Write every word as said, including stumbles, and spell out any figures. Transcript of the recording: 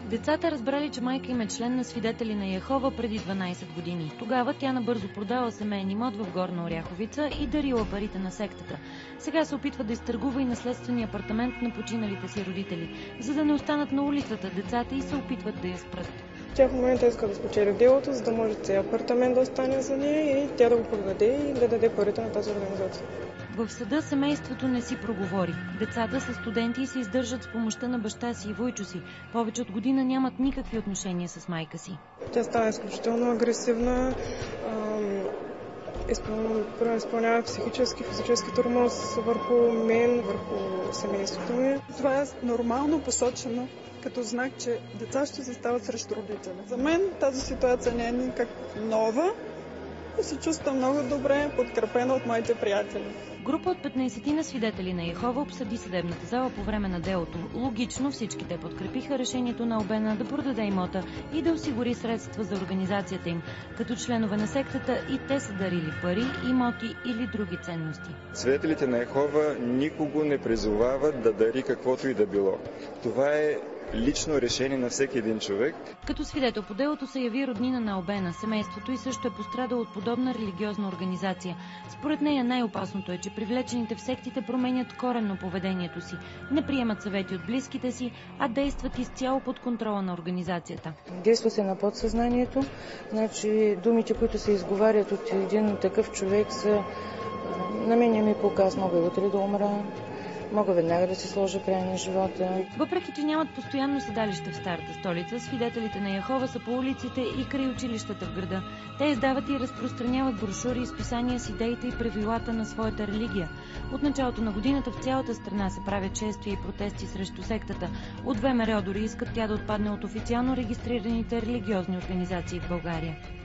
Децата разбрали, че майка им е член на Свидетели на Йехова преди дванайсет години. Тогава тя набързо продала семейен имот в Горна Оряховица и дарила парите на сектата. Сега се опитва да изтъргува и наследствения апартамент на починалите си родители. За да не останат на улицата, децата и се опитват да я спрат. Тя в момента иска да спечели делото, за да може цей апартамент да остане за нея и тя да го продаде и да даде парите на тази организация. В съда семейството не си проговори. Децата са студенти и се издържат с помощта на баща си и войчо си. Повече от година нямат никакви отношения с майка си. Тя стана изключително агресивна, изпълнява психически, физически тормоз върху мен, върху семейството ми. Това е нормално посочено като знак, че деца ще се стават срещу родителя. За мен тази ситуация не е никак нова и се чувствам много добре, подкрепена от моите приятели. Група от петнайсет свидетели на Йехова обсъди съдебната зала по време на делото. Логично всички те подкрепиха решението на Албена да продаде имота и да осигури средства за организацията им. Като членове на сектата и те са дарили пари, имоти или други ценности. Свидетелите на Йехова никого не призовават да дари каквото и да било. Това е лично решение на всеки един човек. Като свидетел по делото се яви роднина на Албена. Семейството и също е пострадало от подобна религиозна организация. Според нея най-опасното е, че привлечените в сектите променят коренно поведението си. Не приемат съвети от близките си, а действат изцяло под контрола на организацията. Действа се на подсъзнанието. Значи думите, които се изговарят от един такъв човек са: на мен ми показ, мога утре да умра, мога веднага да си сложа край на живота. Въпреки че нямат постоянно седалище в старата столица, свидетелите на Йехова са по улиците и край училищата в града. Те издават и разпространяват брошури и списания с идеите и правилата на своята религия. От началото на годината в цялата страна се правят шествия и протести срещу сектата. От ВМРО дори искат тя да отпадне от официално регистрираните религиозни организации в България.